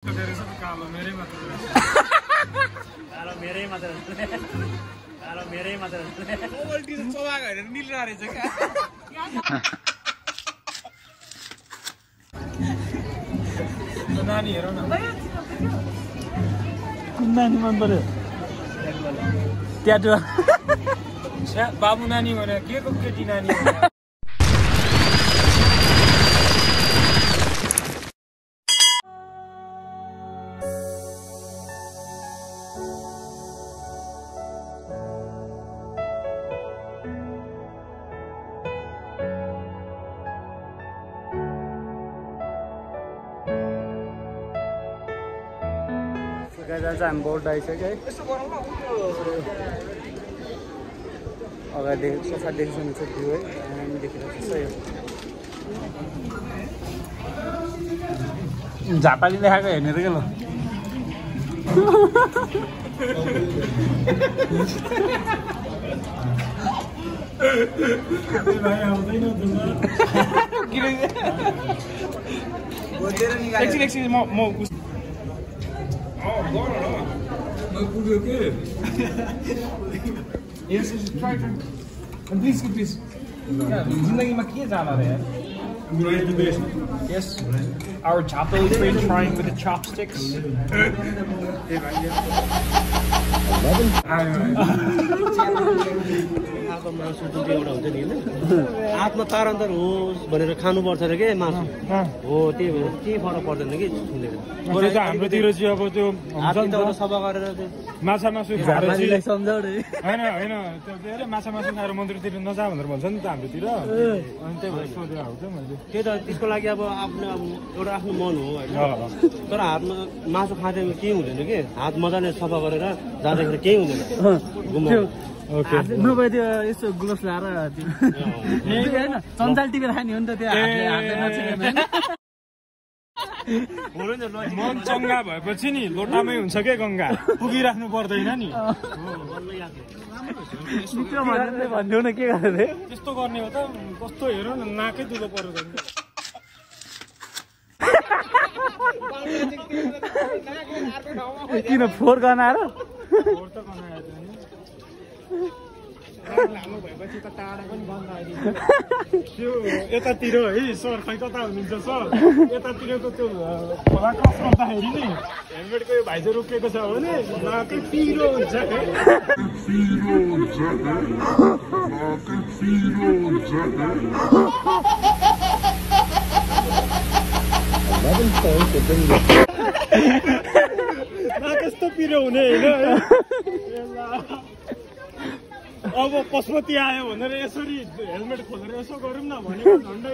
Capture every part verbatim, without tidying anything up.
कालो मेरै मात्र कालो मेरै मात्र कालो मेरै मात्र ओल्टी त चबाक हैन निल्रा रहेछ क्या नानी हेरौ न कुन नानी मन पर्यो ट्याटु बाबु नानी भने के को केटी नानी हामी बोर्ड आइसक्यो है अगाडि सोफा देखिसक्नु छ भ्यू है हामी देखिरहेको छ यो झापाली देखाएको हेर्ने र के ल एकछिन एकछिन म म Yes, try to. Please, please. जिंदगीमा के जाना रे यार? Yes. Our Jhapali train trying with the chopsticks. आको मासु जुन चाहिँ एउटा हुन्छ नि हैन आत्मा तारन्तर होस् भनेर खानु पर्छ रे के मासु हो त्यही भएर के फरक पर्दैन कि सुनेर बरु त हाम्रोतिर चाहिँ अब त्यो हात सफा गरेर माछा मासु झापालीलाई सम्झाउ रे हैन हैन त्यो के अरे माछा मासु खाएर मन्दिरतिर नजा भनेर भन्छ नि त हाम्रोतिर अनि त्यही भएर सोधेर आउँछ मैले त्यही त त्यसको लागि अब आफ्नो एउटा आफ्नो मन हो हैन तर हातमा मासु खाँदै केही हुँदैन के हात मजाले सफा गरेर जाँदाखेरि केही हुँदैन घुम्नु ओके नभए त्यो यसो ग्लोभ्स लगाएर त्यो हैन सञ्चाल टिपेर खाने हो नि त त्यो हातले हातले नछिने मन चङ्गा भएपछि नि लोटामै हुन्छ के गङ्गा पुगिराख्नु पर्दैन नि त्यो भन्दै भन्दिउ न के गर्ने त्यस्तो गर्ने हो त कस्तो हेरौ न नाकै दुलो पर्यो किन फोहोर गनाएर फोहोर त गनाएर लामो भएपछि त टाढा पनि बन्द आइदिन्छ त्यो यतातिर है सर खै कता हुनुहुन्छ सर यतातिरको त्यो खोला क्रस गर्दाखेरि नि हेलमेटको यो भाइजो रोकिएको छ भने नाकै पिरो हुन्छ पिरो हुन्छ नाकै पिरो हुन्छ कस्तो पिरो हुने होइन अब पशुपति आयो भनेर यसरी हेलमेट खोलेर यसो गरौँ न भनेको झन्डै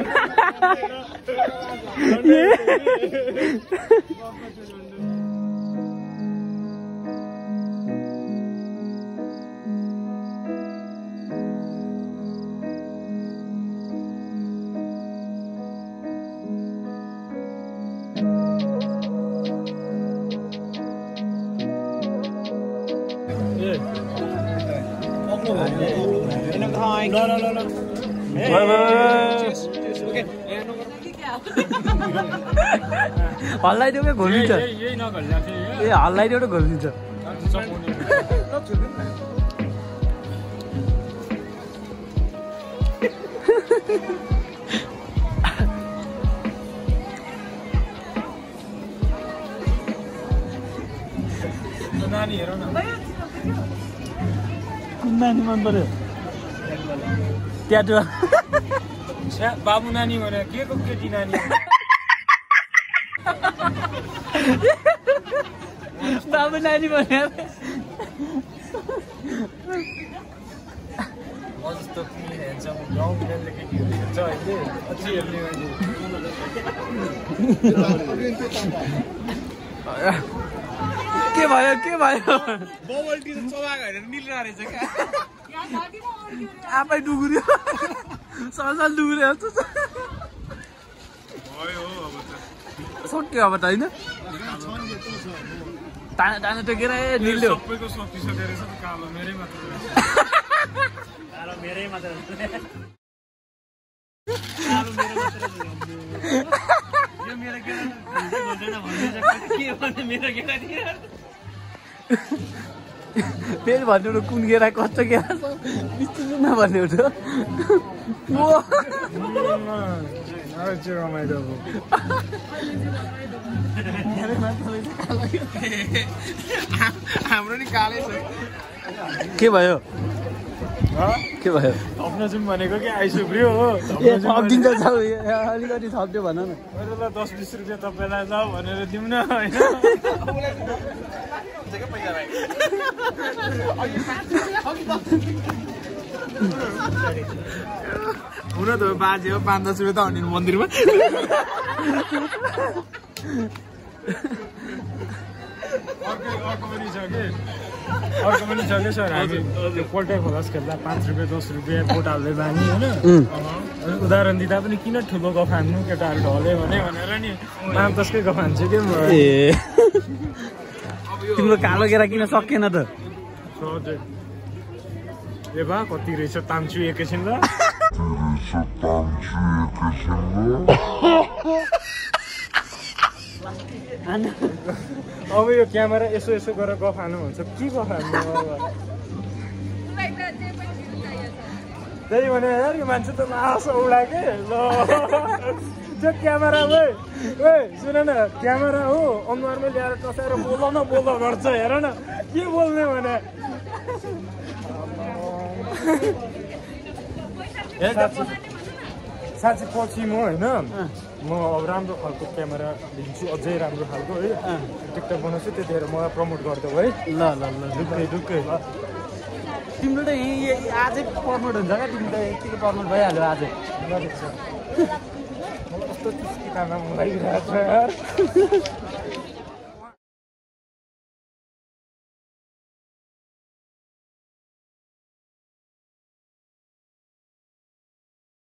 No, no, no, no. Hey, cheers, cheers. Okay. हल्लाइदियो क्या घोलिन्छ यही नघल्ला ए हल्लाइदियो त घोलिन्छ नानी हेरौ न कुन नानी मन पर्यो ट्याटु बाबु नानी भने के को केटी नानी बाबु नानी भने म जस्तो क्लिन हेर्छ गाउँ बिहानले केटीहरू हेर्छ अहिले अझै हेर्ने के भयो के भयो बबल्टी त चबाक हैन निल्रा रहेछ क्या आफै डुगुर्यो ससल डुगुर्यो भयो अब त सक्यो अब त होइन ताना ताना टेकेर निल्यो सबैको सकिसकेर छ कालो मेरै मात्र कालो मेरै मात्र कालो मेरै मात्र यो मेरो केटा भन्दैन भन्दै के भने मेरो केटा दिएर फेरि भन्नु कुन केरा कस्तो केरा छ निश्चित नभन्ने हो हाम्रो नि कालै छ के भयो के भयो थप्न जाउँ भनेको कि आइसुब्रियो हो थपिदिन्छ जाऊ अलिकति थप्यो भन न ल दस बिस रुपियाँ तपाईँलाई ल भनेर दिउँ न होइन हुन त बाजे हो पाँच दस रुपियाँ त हुने मन्दिरमा अर्को अर्को पनि छ कि अर्को पनि छ कि सर हामी त्यो पोल्ट्री खोलास खेल्दा पाँच रुपियाँ दस रुपियाँ बोट हाल्दै बानी होइन उदाहरण दिँदा पनि किन ठुलो गफ हान्नु केटाहरू ढले भने भनेर नि पाँच दसकै गफ हान्छु कि ए तिम्रो कालो केरा किन सकेन त ए बा कति रहेछ तान्छु एकैछिन ल अब यो क्यामेरा यसो यसो गरेर गफ हाल्नु भन्छ के गफ हाल्नु अब त्यही भने यार यो मान्छे त लास उडा के ल त्यो क्यामेरा ओ ओ सुन न क्यामेरा हो अनुहारमा ल्याएर टसाएर बोल न बोल गर्छ हेर न के बोल्ने भने साँच्ची पछि म होइन म अब राम्रो खालको क्यामेरा लिन्छु अझै राम्रो खालको है टिकटक बनाउँछु त्यतिखेर मलाई प्रमोट गरिदेऊ है ल ल ल ढुक्कै ढुक्कै तिम्रो त यहीँ आजै प्रमोट हुन्छ क्या तिम्रो त यतिकै प्रमोट भइहाल्यो आजै कस्तो चिस्कितामा मलाई छ यार